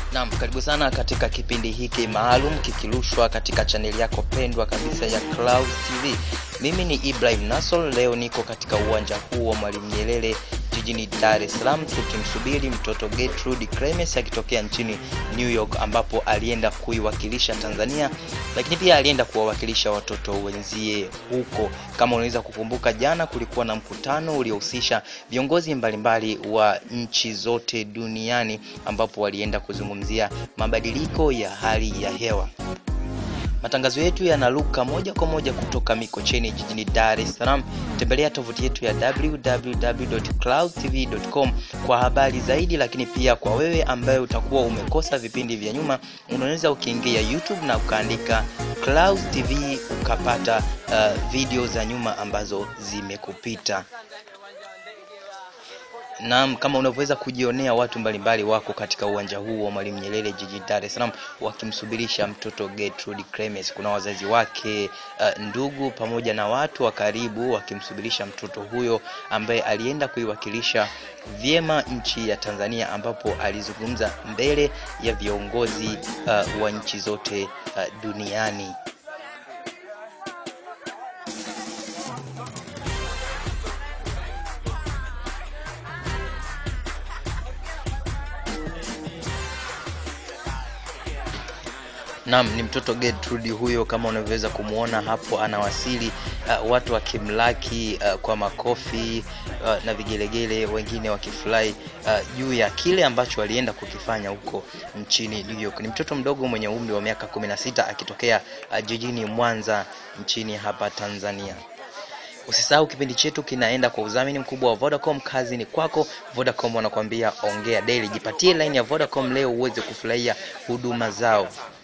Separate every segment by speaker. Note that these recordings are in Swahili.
Speaker 1: Naam, karibu sana katika kipindi hiki maalum kikirushwa katika chaneli yako pendwa kabisa ya Clouds TV. Mimi ni Ibrahim Nasol. Leo niko katika uwanja huu wa Mwalimu Nyerere jijini Dar es Salaam tukimsubiri mtoto Gertrude Clemens akitokea nchini New York, ambapo alienda kuiwakilisha Tanzania, lakini pia alienda kuwawakilisha watoto wenzie huko. Kama unaweza kukumbuka, jana kulikuwa na mkutano uliohusisha viongozi mbalimbali wa nchi zote duniani, ambapo walienda kuzungumzia mabadiliko ya hali ya hewa. Matangazo yetu yanaruka moja kwa moja kutoka Mikocheni jijini Dar es Salaam. Tembelea tovuti yetu ya www.cloudtv.com kwa habari zaidi, lakini pia kwa wewe ambaye utakuwa umekosa vipindi vya nyuma, unaweza ukiingia YouTube na ukaandika Clouds TV ukapata video za nyuma ambazo zimekupita. Naam, kama unavyoweza kujionea, watu mbalimbali wako katika uwanja huu wa Mwalimu Nyerere jijini Dar es Salaam wakimsubirisha mtoto Gertrude Clemens. Kuna wazazi wake, ndugu pamoja na watu wa karibu wakimsubirisha mtoto huyo ambaye alienda kuiwakilisha vyema nchi ya Tanzania, ambapo alizungumza mbele ya viongozi wa nchi zote duniani. Naam, ni mtoto Gertrude huyo, kama unavyoweza kumuona hapo anawasili, watu wakimlaki kwa makofi na vigelegele, wengine wakifurahi juu ya kile ambacho alienda kukifanya huko nchini New York. Ni mtoto mdogo mwenye umri wa miaka 16 akitokea jijini Mwanza nchini hapa Tanzania. Usisahau kipindi chetu kinaenda kwa udhamini mkubwa wa Vodacom. Kazi ni kwako. Vodacom wanakuambia ongea daily. Jipatie line ya Vodacom leo uweze kufurahia huduma zao.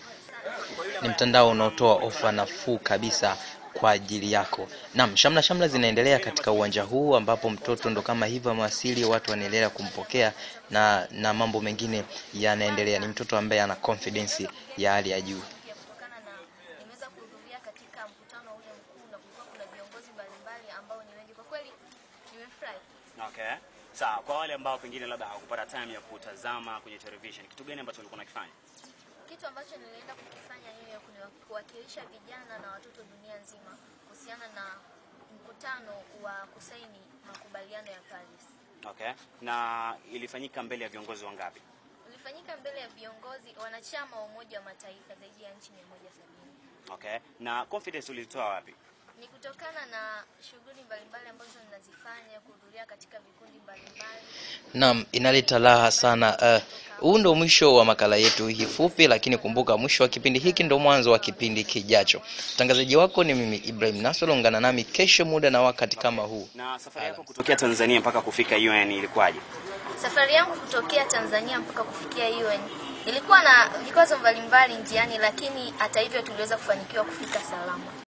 Speaker 1: Ni mtandao unaotoa ofa nafuu kabisa kwa ajili yako. Naam, shamla zinaendelea katika uwanja huu, ambapo mtoto ndo kama hivyo amewasili, watu wanaendelea kumpokea na mambo mengine yanaendelea. Ni mtoto ambaye ana confidence ya hali ya juu.
Speaker 2: Nimeweza kuhudhuria katika mkutano ule mkuu na kulikuwa kuna viongozi mbalimbali ambao ni wengi. Kwa kweli nimefurahi.
Speaker 3: Okay. Sawa, kwa wale ambao pengine labda hawakupata time ya kutazama kwenye television, kitu gani ambacho ulikuwa unakifanya?
Speaker 2: Kitu ambacho nilienda kukifanya New York ni kuwakilisha vijana na watoto dunia nzima kuhusiana na mkutano wa kusaini makubaliano ya Paris.
Speaker 3: Okay. Na ilifanyika mbele ya viongozi wangapi?
Speaker 2: Ilifanyika mbele ya viongozi wanachama wa Umoja wa Mataifa zaidi ya nchi 170.
Speaker 3: Okay. Na confidence ulitoa wapi?
Speaker 2: Ni kutokana na shughuli mbalimbali ambazo ninazifanya, kuhudhuria katika vikundi mbalimbali.
Speaker 1: Naam, inaleta raha sana. Huu ndo mwisho wa makala yetu hii fupi, lakini kumbuka, mwisho wa kipindi hiki ndo mwanzo wa kipindi kijacho. Mtangazaji wako ni mimi Ibrahim Nasol. Ungana nami kesho muda na wakati kama huu.
Speaker 3: Na safari yako kutokea Tanzania mpaka kufika UN ilikuwaje?
Speaker 2: Safari yangu kutokea Tanzania mpaka kufikia UN ilikuwa na vikwazo mbalimbali njiani, lakini hata hivyo tuliweza kufanikiwa kufika salama.